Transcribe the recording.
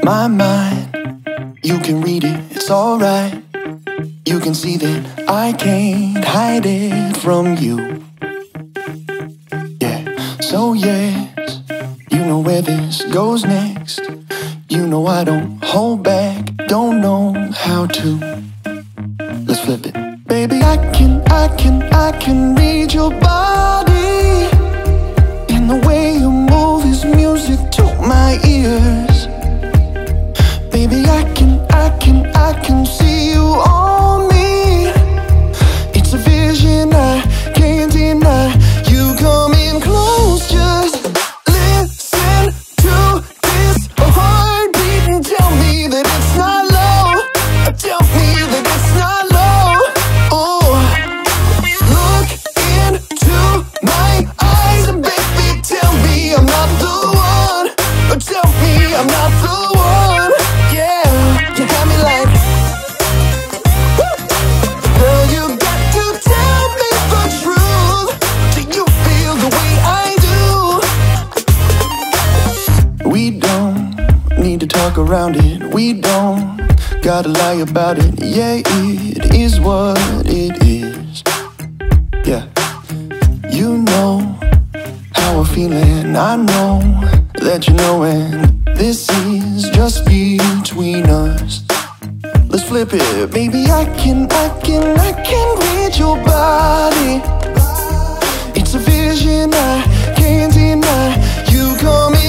my mind. You can read it, it's alright. You can see that I can't hide it from you. Yeah, so yes, you know where this goes next. You know I don't hold back, don't know how to. Let's flip it. Baby, I can read your body. And the way you move is music to my ears. Baby, I can see you on me. It's a vision I can't deny. You come in close, just listen to this heartbeat and tell me that it's not low. Tell me that it's not low. Oh, look into my eyes and baby, tell me I'm not the one. Or tell me I'm not the one. Yeah, you got me like, girl, you got to tell me the truth. Do you feel the way I do? We don't need to talk around it. We don't gotta lie about it. Yeah, it is what it is. Yeah, you know how I'm feeling. I know that you know, and this is just between us. Let's flip it, baby. I can read your body. It's a vision I can't deny. You come in